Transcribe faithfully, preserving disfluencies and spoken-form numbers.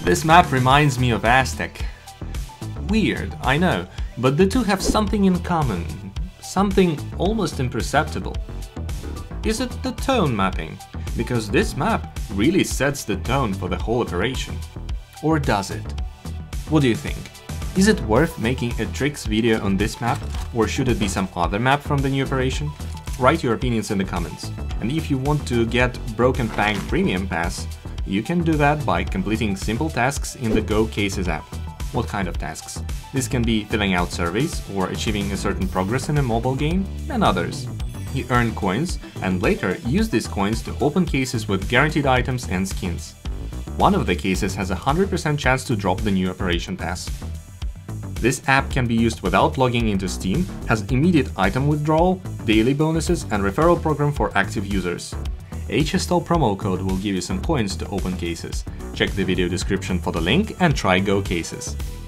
This map reminds me of Aztec. Weird, I know, but the two have something in common, something almost imperceptible. Is it the tone mapping? Because this map really sets the tone for the whole operation. Or does it? What do you think? Is it worth making a tricks video on this map, or should it be some other map from the new operation? Write your opinions in the comments. And if you want to get Broken Fang Premium Pass, you can do that by completing simple tasks in the GoCases app. What kind of tasks? This can be filling out surveys or achieving a certain progress in a mobile game, and others. You earn coins and later use these coins to open cases with guaranteed items and skins. One of the cases has a one hundred percent chance to drop the new operation pass. This app can be used without logging into Steam, has immediate item withdrawal, daily bonuses and referral program for active users. H S T L promo code will give you some coins to open cases. Check the video description for the link and try GoCases.